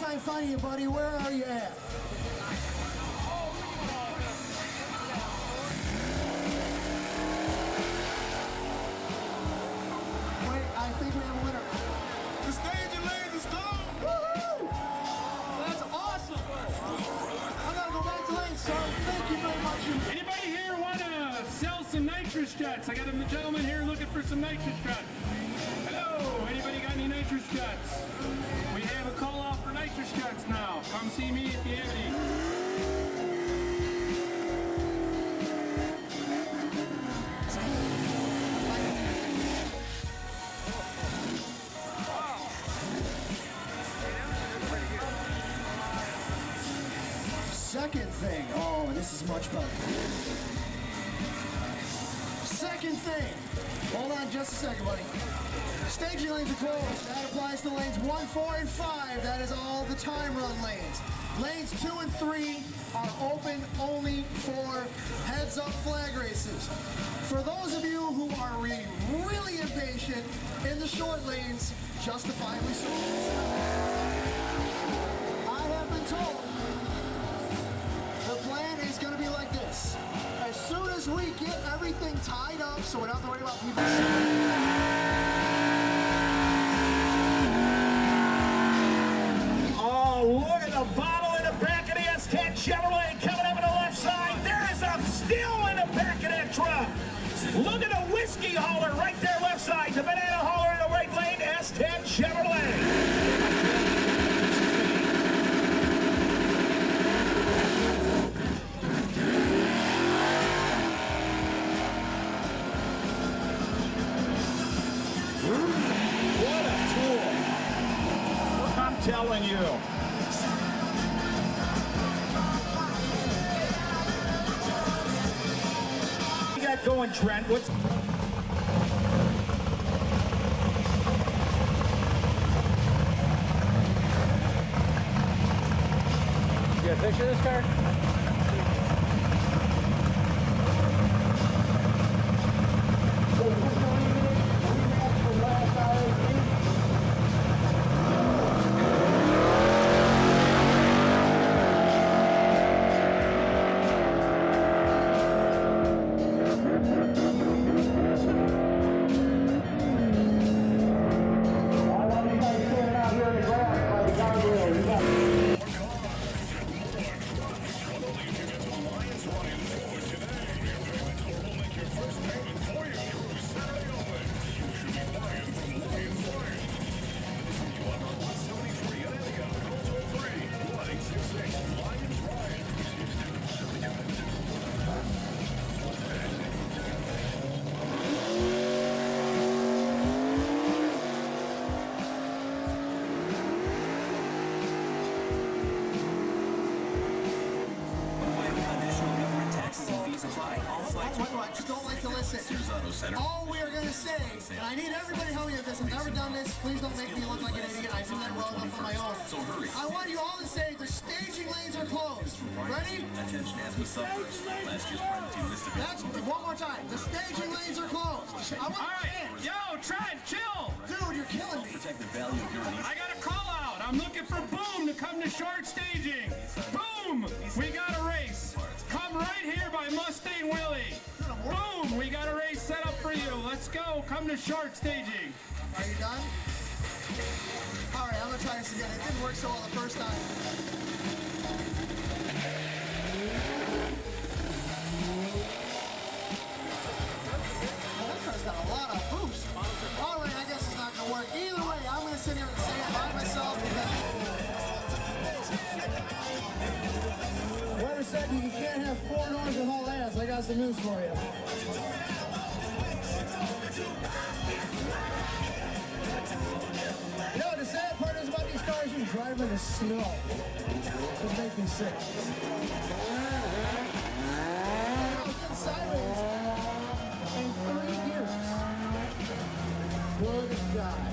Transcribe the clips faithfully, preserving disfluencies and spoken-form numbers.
time finding you, buddy. Where are you at? Wait, I think we have a winner. The staging lanes is gone. Woohoo! That's awesome. I gotta go back to lane, sir. Thank you very much. Anybody here want to sell some nitrous struts? I got a gentleman here looking for some nitrous struts. Hello, anybody got any nitrous struts? We have a call out for nitrous struts now. Come see me if you have any. Second thing. Oh, this is much better. Second thing. Hold on just a second, buddy. Staging lanes are closed. That applies to lanes one, four, and five. That is all the time run lanes. Lanes two and three are open only for heads-up flag races. For those of you who are really, really impatient in the short lanes, justifiably so. I have been told the plan is going to be like this. As soon as we get everything tied up, so we don't have to worry about people. Oh, look at the bottle in the back of the S ten Chevrolet coming up on the left side. There is a still in the back of that truck. Look at the whiskey hauler right there left side. The banana hauler in the right lane, S ten Chevrolet. I'm telling you. What you got going, Trent? What's... You got a picture of this car? I just don't like to listen. All we are going to say, and I need everybody help me with this. I've never done this. Please don't make me look like an idiot. I do that well enough on my own. I want you all to say the staging lanes are closed. Ready? That's one more time. The staging lanes are closed. I want All right, yo, Trent, chill. Dude, you're killing me. I got a call out. I'm looking for Boom to come to short staging. Boom, we got a race. Come right here by Mustang Willie. Boom, we got a race set up for you. Let's go. Come to short staging. Are you done? All right, I'm gonna try this again. It didn't work so well the first time. Well, this car's got a lot of boost. All right, I guess it's not gonna work. Either way, I'm gonna sit here and say it by myself because whoever said you can't have four doors with all ass, I got some news for you. You know, the sad part is about these cars, you drive in the snow. It makes me sick. I was getting sideways in three gears. Good God.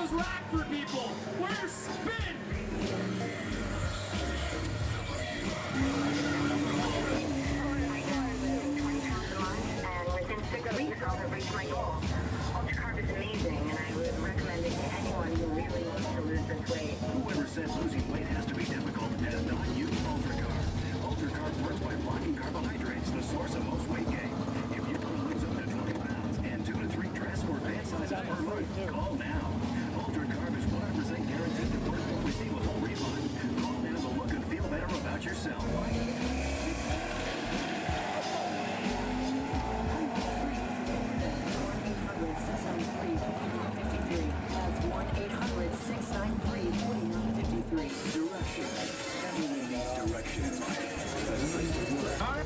Where's Rockford, people? Where's Spin? I'll reach my goal. Ultra Carb is amazing, and I would recommend it to anyone who really wants to lose this weight. Whoever said losing weight has to be difficult has not used Ultra Carb. Ultra Carb works by blocking carbohydrates, the source of most weight gain. If you want to lose up to twenty pounds and two to three dress or pant sizes per month, call now. Ultra Carb is one hundred percent guaranteed to work or receive a full refund. Call now to look and feel better about yourself. six nine three, four nine five three. Direction. Everyone needs direction in life. That's the place to work. All right.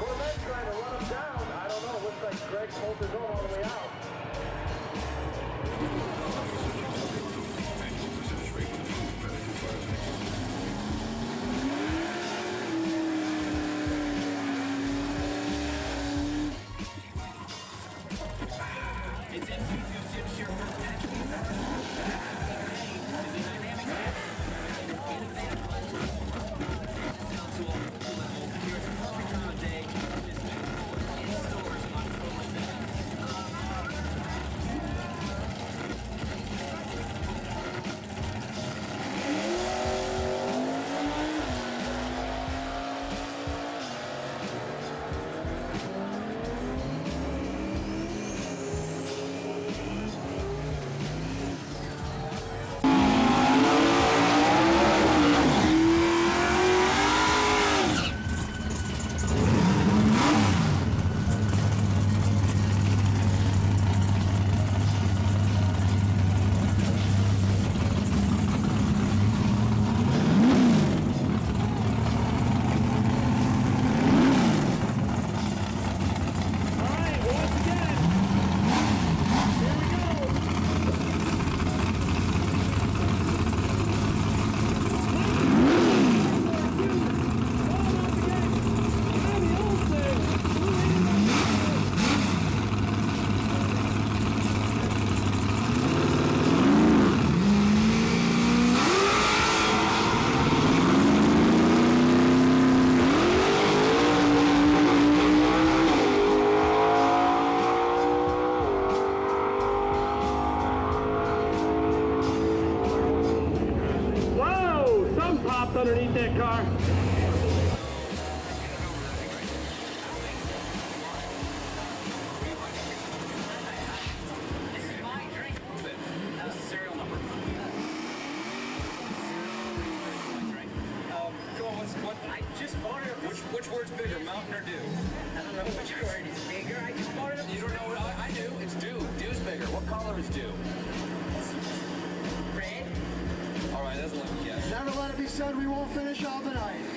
Greg pulled his own all the way out. Underneath that car. Which, which word's bigger, mountain or dew? I don't know which word is bigger. I just bought it up. You don't know what I, I do. It's dew. Dew's bigger. What color is dew? Red. All right, that's a lucky guess. Never let it be said we won't finish all tonight.